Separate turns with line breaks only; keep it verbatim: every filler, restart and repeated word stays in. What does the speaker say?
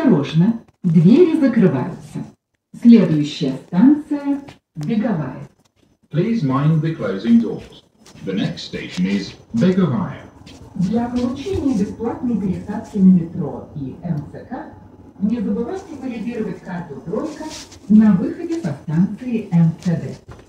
Осторожно, двери закрываются. Следующая станция – Беговая.
Please mind the closing doors. The next station is Begovaya.
Для получения бесплатной пересадки на метро и МЦК не забывайте валидировать карту «Тройка» на выходе со станции МЦД.